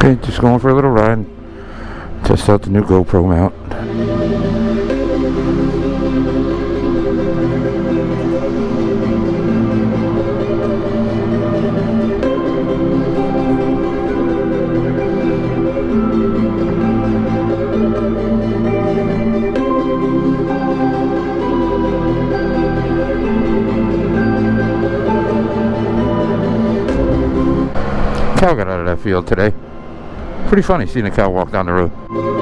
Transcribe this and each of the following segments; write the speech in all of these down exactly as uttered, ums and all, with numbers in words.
Okay, just going for a little ride. Test out the new GoPro mount. Cow got out of that field today. Pretty funny seeing a cow walk down the road.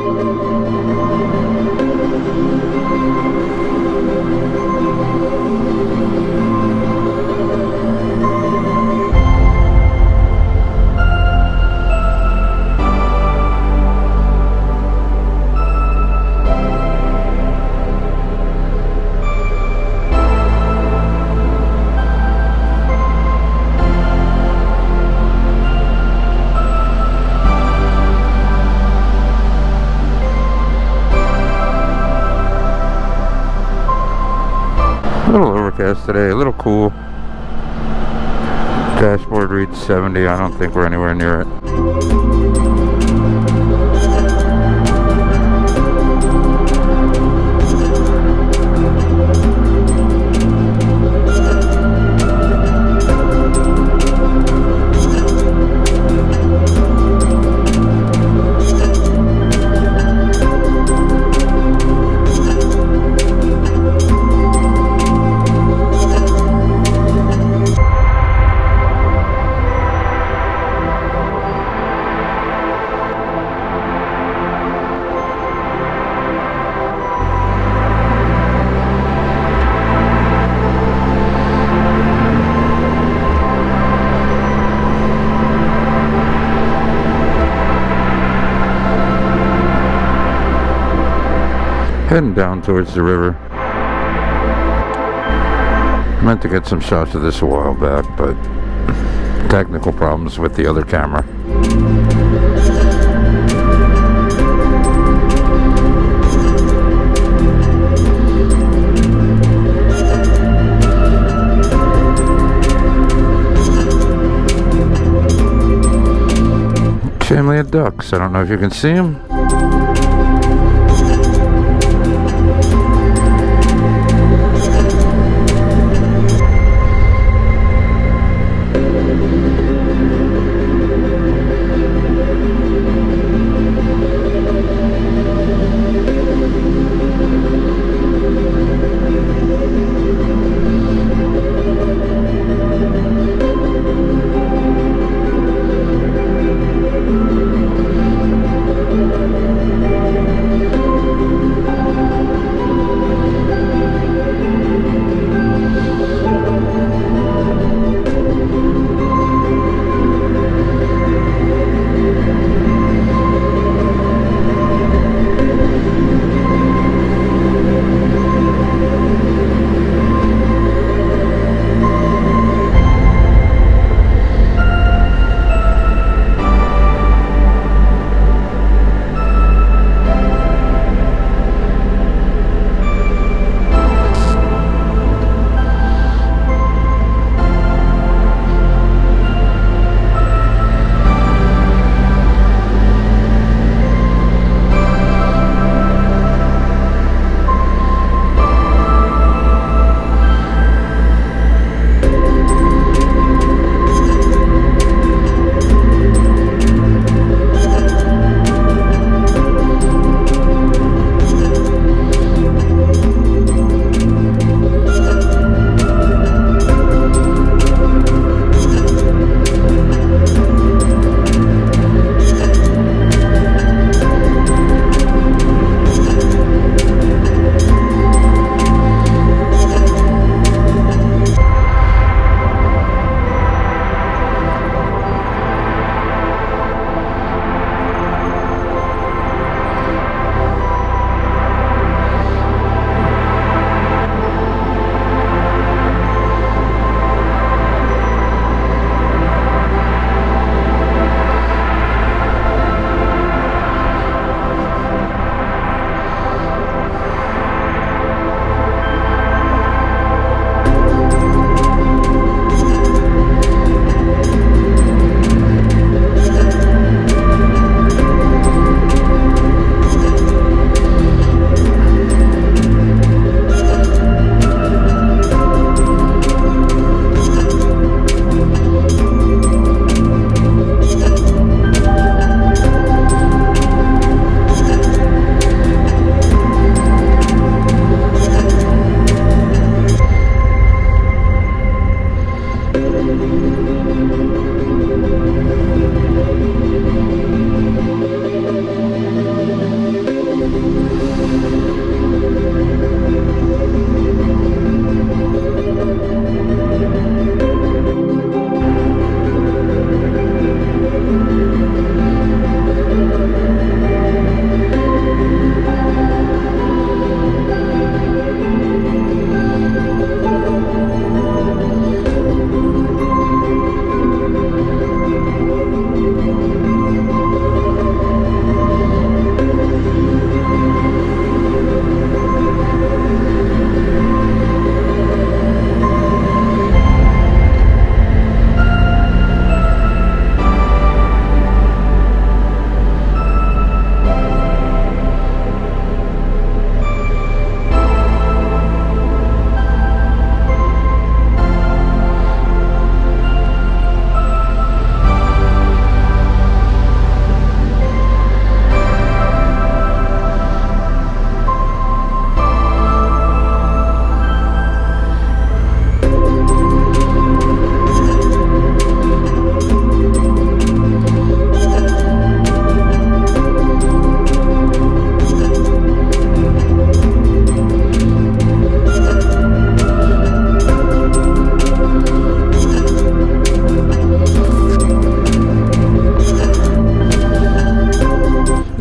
A little overcast today, a little cool. Dashboard reads seventy. I don't think we're anywhere near it. Heading down towards the river. Meant to get some shots of this a while back, but technical problems with the other camera. Family of ducks. I don't know if you can see them.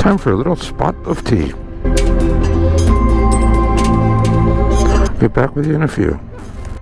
Time for a little spot of tea. Get back with you in a few.